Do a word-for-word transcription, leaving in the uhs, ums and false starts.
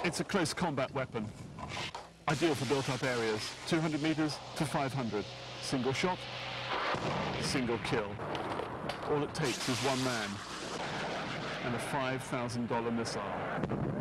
It's a close combat weapon, ideal for built-up areas, two hundred meters to five hundred. Single shot, single kill. All it takes is one man and a five thousand dollar missile.